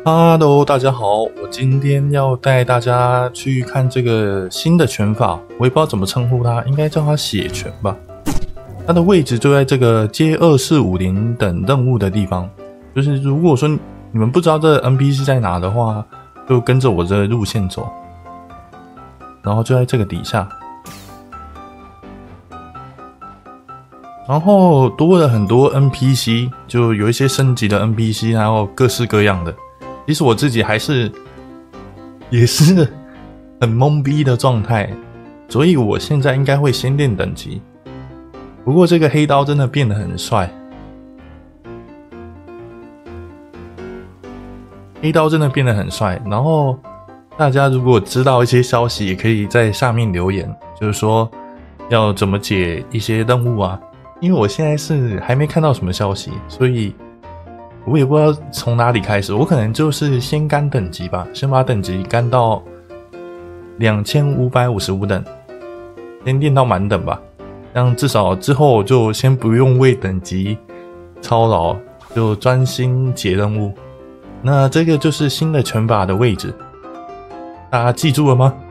Hello，大家好，我今天要带大家去看这个新的拳法，我也不知道怎么称呼它，应该叫它血拳吧。它的位置就在这个街2450等任务的地方，就是如果说你们不知道这个 NPC 在哪的话，就跟着我这个路线走，然后就在这个底下。然后多了很多 NPC， 就有一些升级的 NPC， 然后各式各样的。其实我自己也是很懵逼的状态，所以我现在应该会先练等级。不过这个黑刀真的变得很帅，然后大家如果知道一些消息，也可以在下面留言，就是说要怎么解一些任务啊。因为我现在是还没看到什么消息，所以我也不知道从哪里开始，我可能就是先干等级吧，先把等级干到2555等，先练到满等吧，这样至少之后就先不用为等级操劳，就专心解任务。那这个就是新的拳法的位置，大家记住了吗？